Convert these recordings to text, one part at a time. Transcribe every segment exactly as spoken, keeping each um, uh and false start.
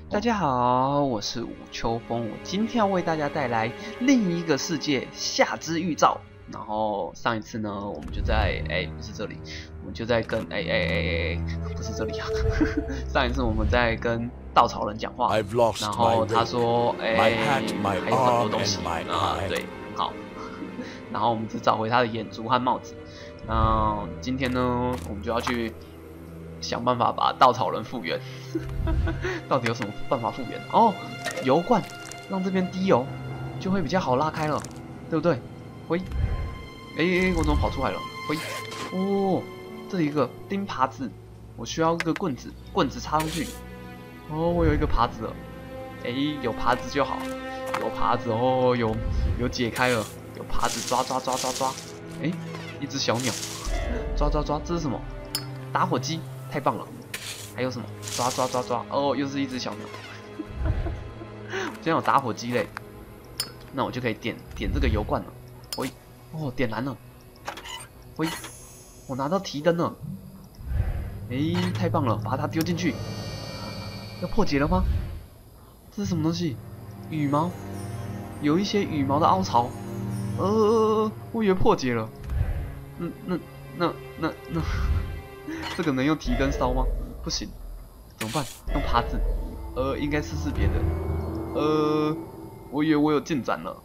大家好，我是武秋风，我今天要为大家带来另一个世界夏之预兆。然后上一次呢，我们就在哎不是这里，我们就在跟哎哎哎哎不是这里啊，上一次我们在跟稻草人讲话，然后他说哎还有很多东西啊，对，好，然后我们只找回他的眼珠和帽子。那今天呢，我们就要去想办法把稻草人复原。到底有什么办法复原？哦，油罐，让这边滴油，就会比较好拉开了，对不对？喂，哎哎，我怎么跑出来了？喂，哦，这里一个钉耙子，我需要一个棍子，棍子插上去。哦，我有一个耙子了。哎，有耙子就好，有耙子哦，有有解开了，有耙子抓抓抓抓抓。哎，一只小鸟，抓抓抓，这是什么？打火机，太棒了。还有什么？抓抓抓抓！哦，又是一只小鸟。今天有打火机嘞，那我就可以点点这个油罐了。喂，哦，点燃了。喂，我拿到提灯了。诶，太棒了，把它丢进去。要破解了吗？这是什么东西？羽毛，有一些羽毛的凹槽。呃，我以为破解了。嗯，那那那那，这个能用提灯烧吗？不行，怎么办？用耙子？呃，应该试试别的。呃，我以为我有进展了，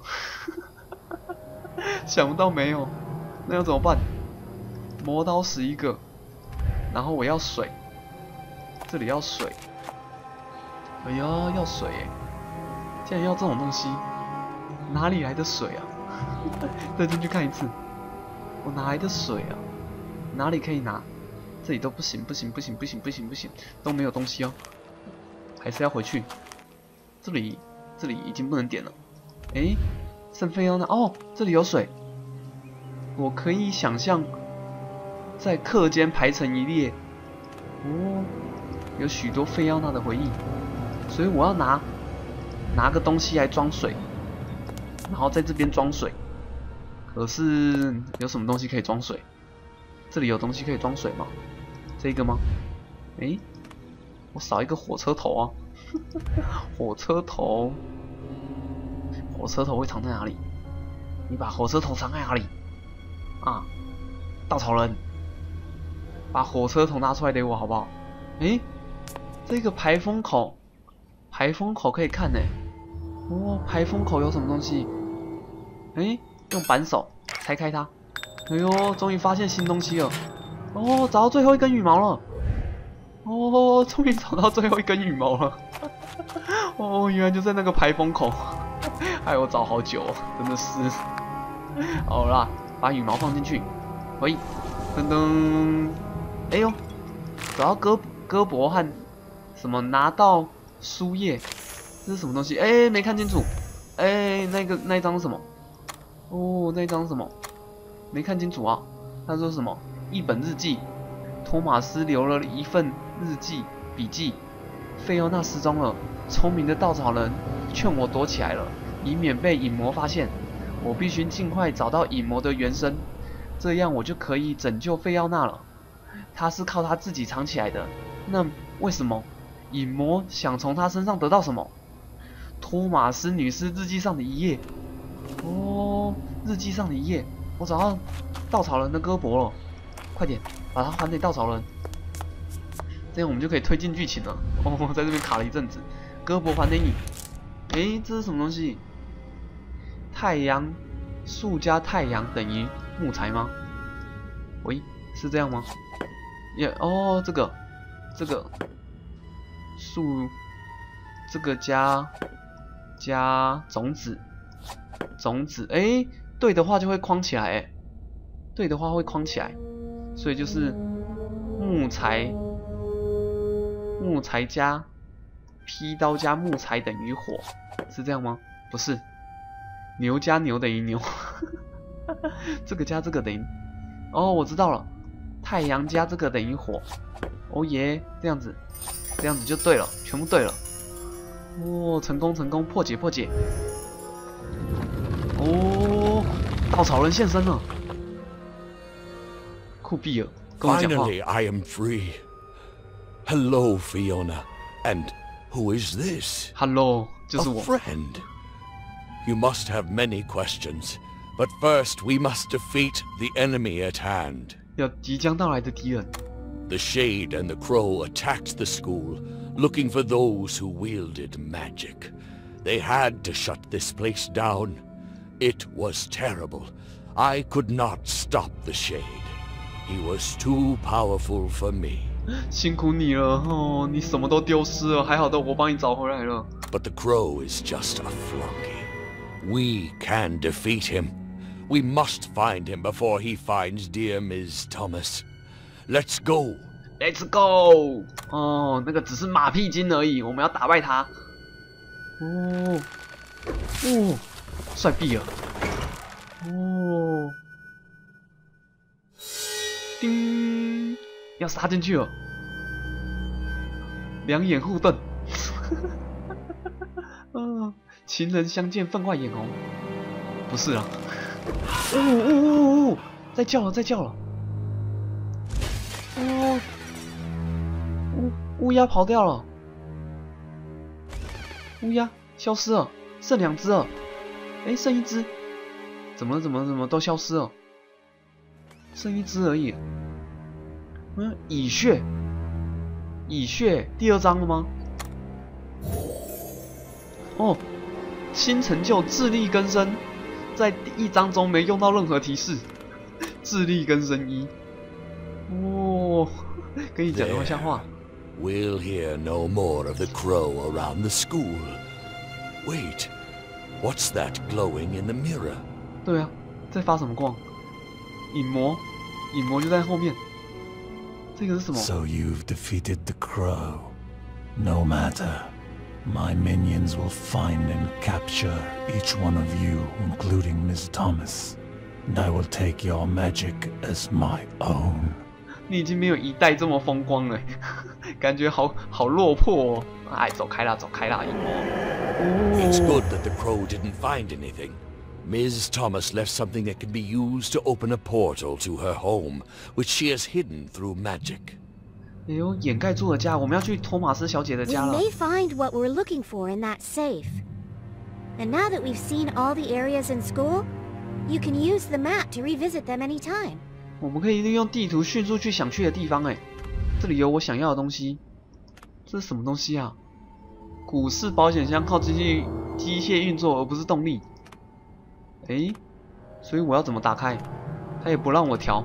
想不到没有。那要怎么办？磨刀石一个，然后我要水，这里要水。哎呀，要水耶！竟然要这种东西，哪里来的水啊？再进去看一次，我哪来的水啊？哪里可以拿？这里都不行，不行，不行，不行，不行，不行，都没有东西哦，还是要回去。这里，这里已经不能点了。诶，圣菲欧娜，哦，这里有水，我可以想象在课间排成一列。哦，有许多费奥娜的回忆，所以我要拿拿个东西来装水，然后在这边装水。可是有什么东西可以装水？这里有东西可以装水吗？这个吗？诶，我少一个火车头啊！火车头，火车头会藏在哪里？你把火车头藏在哪里？啊，稻草人，把火车头拿出来给我好不好？诶，这个排风口，排风口可以看呢。哦，排风口有什么东西？诶，用扳手拆开它。哎呦，终于发现新东西了！哦，找到最后一根羽毛了！哦，终于找到最后一根羽毛了！哦，原来就在那个排风口，害我找好久，真的是。好啦，把羽毛放进去。喂，噔噔，哎呦，找到胳胳膊和什么？拿到书页，这是什么东西？哎，没看清楚。哎，那个那一张是什么？哦，那一张是什么？没看清楚啊，他说什么？一本日记，托马斯留了一份日记笔记。费欧娜失踪了，聪明的稻草人劝我躲起来了，以免被影魔发现。我必须尽快找到影魔的原身，这样我就可以拯救费奥娜了。他是靠他自己藏起来的，那为什么影魔想从他身上得到什么？托马斯女士日记上的一页。哦，日记上的一页。我找到稻草人的胳膊了，快点把它还给稻草人，这样我们就可以推进剧情了。哦，在这边卡了一阵子，胳膊还给你。诶，这是什么东西？太阳树加太阳等于木材吗？喂，是这样吗？也、yeah, 哦，这个这个树，这个加加种子，种子，诶。对的话就会框起来，哎，对的话会框起来，所以就是木材，木材加劈刀加木材等于火，是这样吗？不是，牛加牛等于牛，这个加这个等于，哦，我知道了，太阳加这个等于火，哦耶，这样子，这样子就对了，全部对了，哦，成功成功，破解破解，哦。稻草人现身了，酷毙了，跟我讲话。 Finally, I am free. Hello, Fiona, and Who is this? Hello， 就是我。 A friend. You must have many questions, but first we must defeat the enemy at hand. 要即将到来的敌人。 The Shade and the Crow attacked the school, looking for those who wielded magic. They had to shut this place down. It was terrible. I could not stop the Shade. He was too powerful for me. 辛苦你了哦，你什么都丢失了，还好的我帮你找回来了。 But the Crow is just a flunky. We can defeat him. We must find him before he finds dear Miz Thomas. Let's go. Let's go. 哦，那个只是马屁精而已，我们要打败他。哦，哦，帅毙了。哦，叮，要杀进去了。两眼互瞪。啊，情人相见分外眼红。不是啊。哦哦哦哦！在叫了，在叫了。哦，乌乌鸦跑掉了，乌鸦消失了，剩两只了。哎，剩一只，怎么怎么怎么都消失了？剩一只而已。嗯，蚁穴，蚁穴第二章了吗？哦，新成就自力更生。在第一章中没用到任何提示，自力更生一。哦，跟你讲的会像话。 We'll hear no more of the crow around the school. Wait, what's that glowing in the mirror? 对啊，在发什么光？影魔，影魔就在后面。这个是什么 ？So you've defeated the crow. No matter. My minions will find and capture each one of you, including Miz Thomas, and I will take your magic as my own. 你已经没有一代这么风光了，感觉好好落魄哦！哎，走开啦，走开啦，影魔。 It's good that the crow didn't find anything. Miz Thomas left something that can be used to open a portal to her home, which she has hidden through magic. 哎呦，掩盖住了家，我们要去托马斯小姐的家了。 We may find what we're looking for in that safe. And now that we've seen all the areas in school, you can use the map to revisit them anytime. 我们可以利用地图迅速去想去的地方。哎，这里有我想要的东西。这是什么东西啊？股市保险箱靠机器机械运作，而不是动力。哎，所以我要怎么打开？它也不让我调。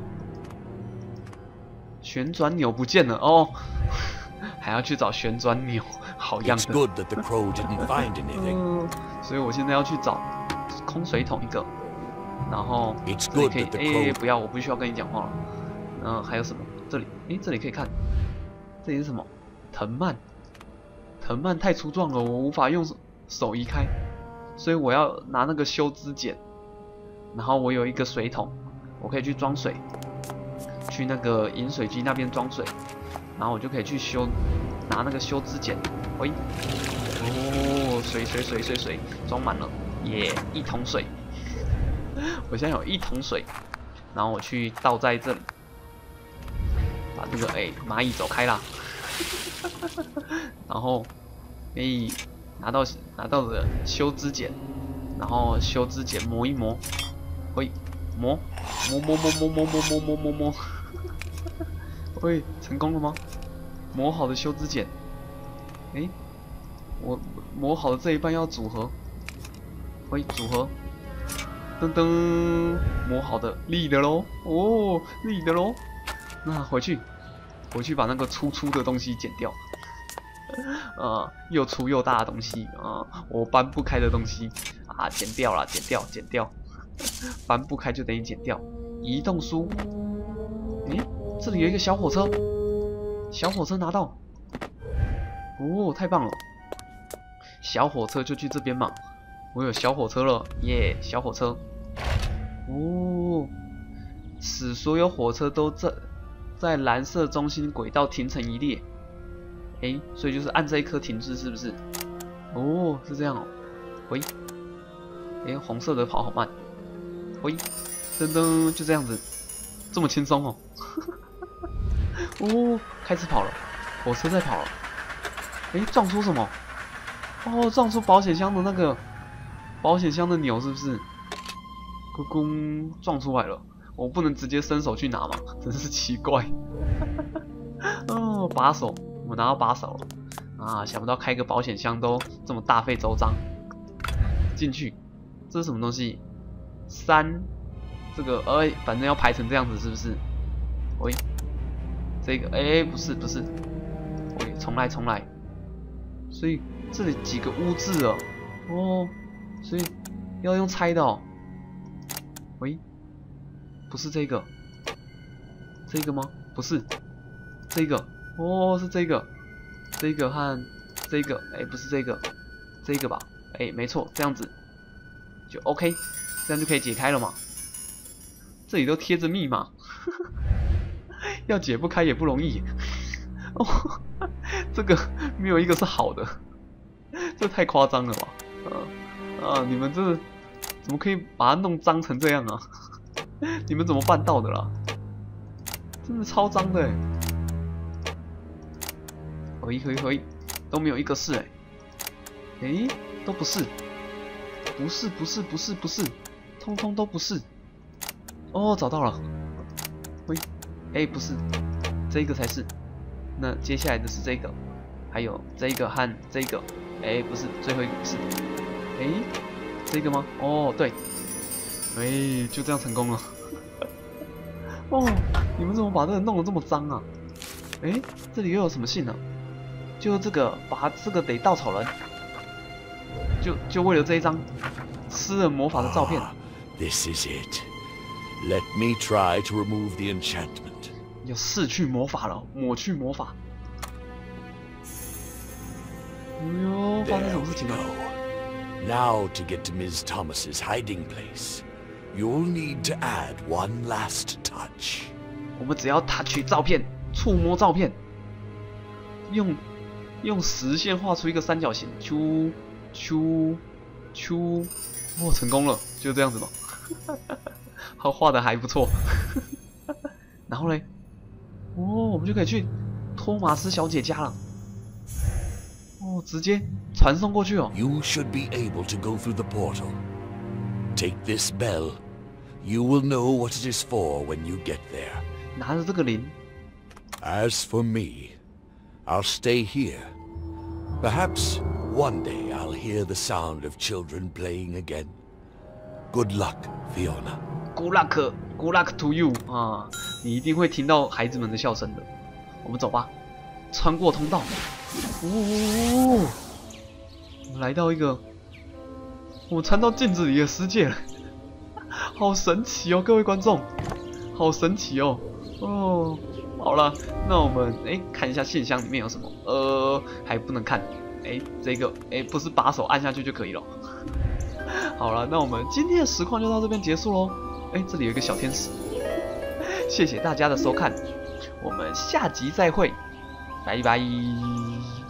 旋转钮不见了哦，还要去找旋转钮，好样的。 It's good that the crow didn't find anything. 嗯，所以我现在要去找空水桶一个，然后 It's 这里 good 可以 that the 哎 crow 不要，我不需要跟你讲话了。嗯，还有什么？这里哎，这里可以看，这里是什么？藤蔓，藤蔓太粗壮了，我无法用手移开，所以我要拿那个修枝剪，然后我有一个水桶，我可以去装水。 去那个饮水机那边装水，然后我就可以去修，拿那个修枝剪，喂，哦，水水水水水，装满了，耶，一桶水，我现在有一桶水，然后我去倒在这里，把这个哎蚂蚁走开啦，然后可以拿到拿到的修枝剪，然后修枝剪磨一磨，喂，磨磨磨磨磨磨磨磨磨磨磨。 喂，成功了吗？磨好的修枝剪，诶，我磨好的这一半要组合，喂，组合，噔噔，磨好的立的喽，哦，立的喽，那回去，回去把那个粗粗的东西剪掉，呃，又粗又大的东西啊、呃，我搬不开的东西啊，剪掉了，剪掉，剪掉，搬不开就等于剪掉，移动书，诶。 这里有一个小火车，小火车拿到，哦，太棒了！小火车就去这边嘛，我有小火车了，耶！小火车，哦，使所有火车都在在蓝色中心轨道停成一列，诶，所以就是按这一颗停滞，是不是？哦，是这样哦，喂，诶，红色的跑好慢，喂，噔噔，就这样子，这么轻松哦。哦，开始跑了，火车在跑了。 哎，撞出什么？哦，撞出保险箱的那个保险箱的钮是不是？咕咕，撞出来了。我不能直接伸手去拿嘛，真是奇怪。哦，把手，我拿到把手了啊！想不到开个保险箱都这么大费周章。进去，这是什么东西？三，这个哎，反正要排成这样子是不是？喂，这个哎，不是不是，喂，重来重来。所以这里几个污渍了，哦，所以要用猜的哦。喂，不是这个，这个吗？不是，这个，哦，是这个，这个和这个，哎，不是这个，这个吧？哎，没错，这样子就 OK， 这样就可以解开了嘛。这里都贴着密码，要解不开也不容易。哦，这个没有一个是好的，这太夸张了吧？啊啊！你们这怎么可以把它弄脏成这样啊？你们怎么办到的啦？真的超脏的哎！回回回，都没有一个是哎，哎，都不是，不是不是不是不是，通通都不是。哦，找到了，喂，哎，不是，这个才是。那接下来的是这个，还有这个和这个，哎，不是，最后一个不是，哎，这个吗？哦，对，哎，就这样成功了。哦，你们怎么把这个弄得这么脏啊？哎，这里又有什么信呢？就这个，把这个得稻草人，就就为了这一张吃了魔法的照片。 Ah, this is it. Let me try to remove the enchantment. 要逝去魔法了，抹去魔法。哎呦，发生什么事情了？ Now to get to Miz Thomas's hiding place, you'll need to add one last touch. 我们只要 touch 照片，触摸照片，用用实线画出一个三角形，啾啾啾，哦，成功了，就这样子吧。好，画的还不错。然后嘞，哦，我们就可以去托马斯小姐家了。哦，直接传送过去哦。 You should be able to go through the portal. Take this bell. You will know what it is for when you get there. 拿着这个铃。 As for me, I'll stay here. Perhaps one day I'll hear the sound of children playing again. Good luck, Fiona. Good luck, good luck to you 啊！你一定会听到孩子们的笑声的。我们走吧，穿过通道。哦，我们来到一个，我们穿到镜子里的世界了，好神奇哦，各位观众，好神奇哦。哦，好了，那我们哎看一下信箱里面有什么？呃，还不能看。哎，这个哎不是把手按下去就可以了。好了，那我们今天的实况就到这边结束喽。哎，这里有一个小天使，谢谢大家的收看，我们下集再会，拜拜。